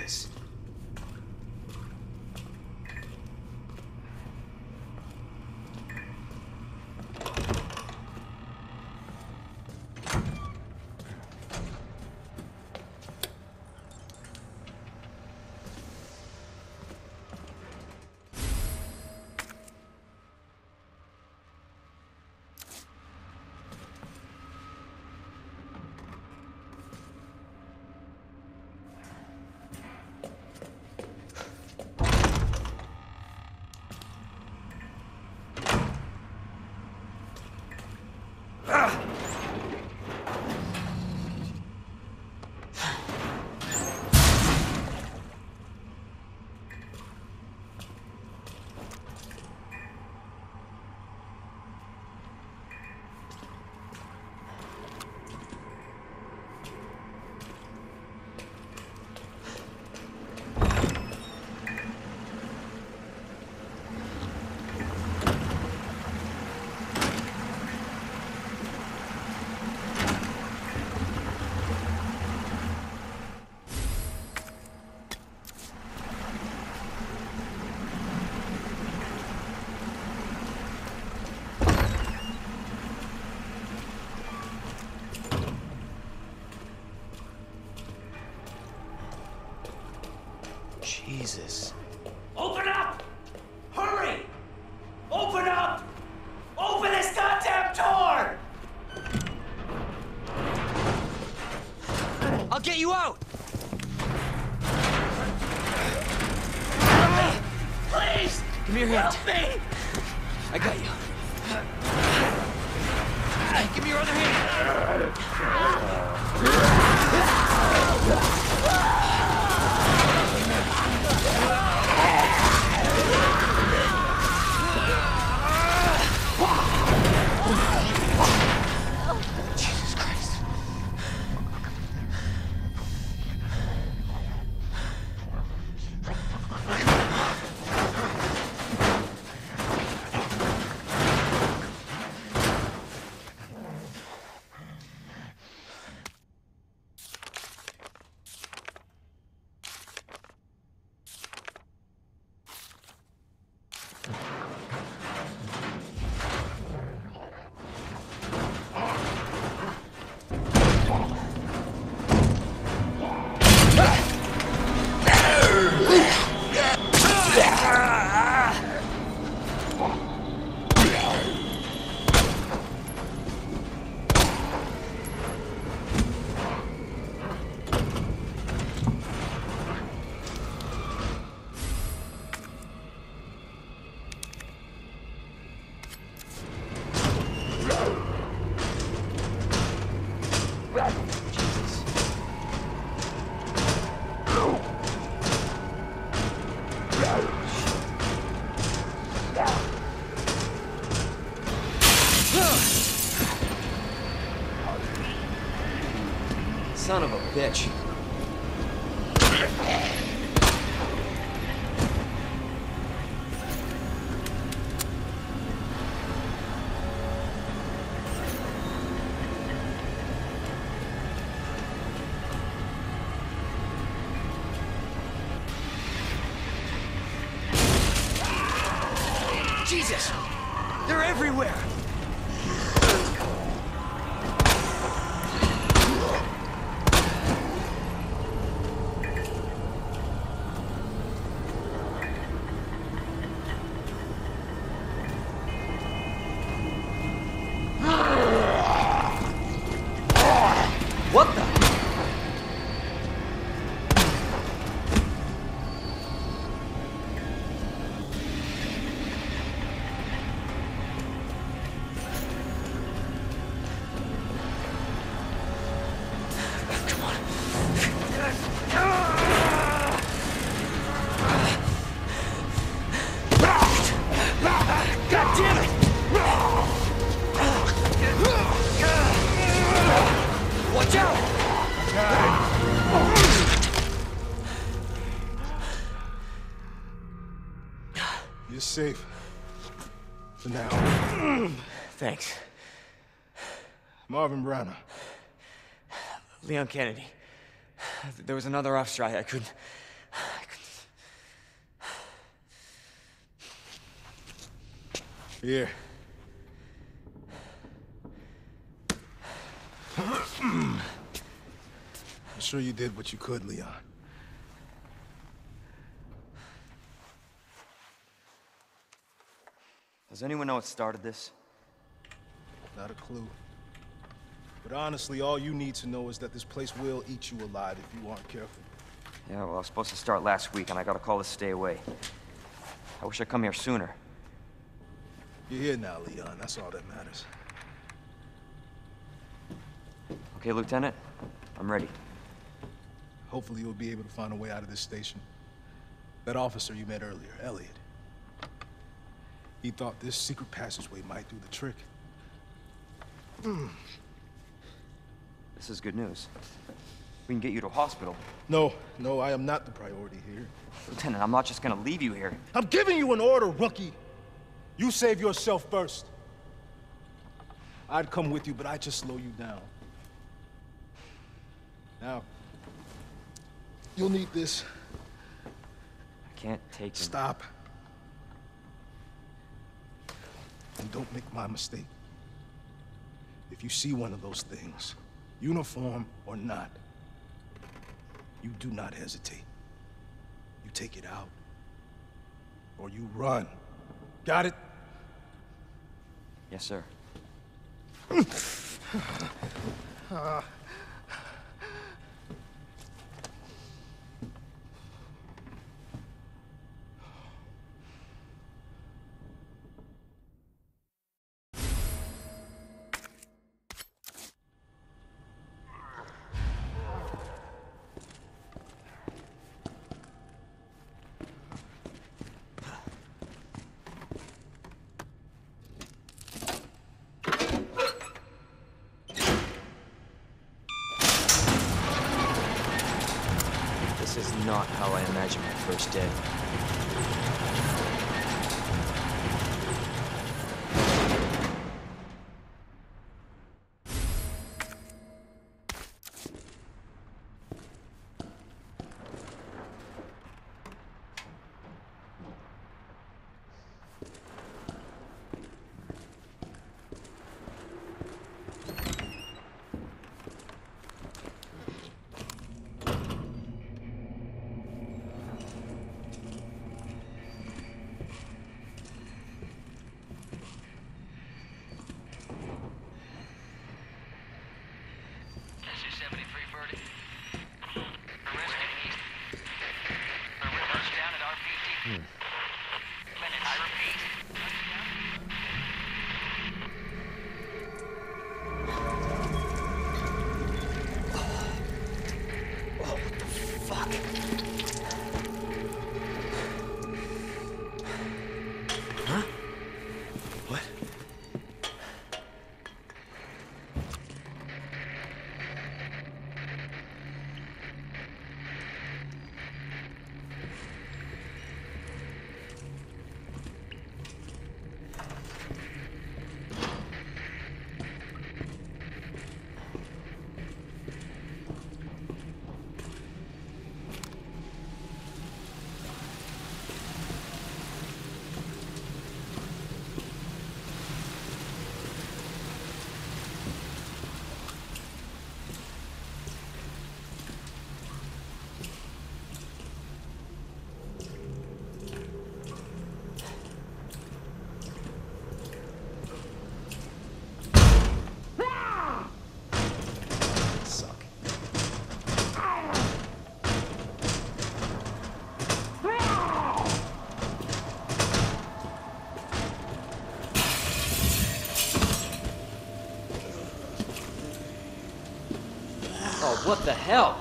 this. Jesus. Open up! Hurry! Open up! Open this goddamn door! I'll get you out! Help me! Please! Give me your hand. Help me! I got you. Give me your other hand. Jesus Christ. Son of a bitch. Jesus! They're everywhere! What the? Come on. God damn it! Watch out! You're safe. For now. Thanks. Marvin Browner. Leon Kennedy. There was another officer I couldn't... Here. I'm sure you did what you could, Leon. Does anyone know what started this? Not a clue. But honestly, all you need to know is that this place will eat you alive if you aren't careful. Yeah, well, I was supposed to start last week, and I got a call to stay away. I wish I'd come here sooner. You're here now, Leon. That's all that matters. Okay, Lieutenant? I'm ready. Hopefully you'll be able to find a way out of this station. That officer you met earlier, Elliot. He thought this secret passageway might do the trick. This is good news. We can get you to a hospital. No, I am not the priority here. Lieutenant, I'm not just gonna leave you here. I'm giving you an order, rookie! You save yourself first. I'd come with you, but I'd just slow you down. Now, you'll need this. I can't take him. Stop. And don't make my mistake. If you see one of those things, uniform or not, you do not hesitate. You take it out, or you run. Got it? Yes, sir. This is not how I imagined my first day. Oh, what the hell?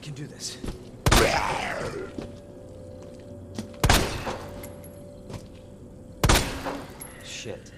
can do this. Shit.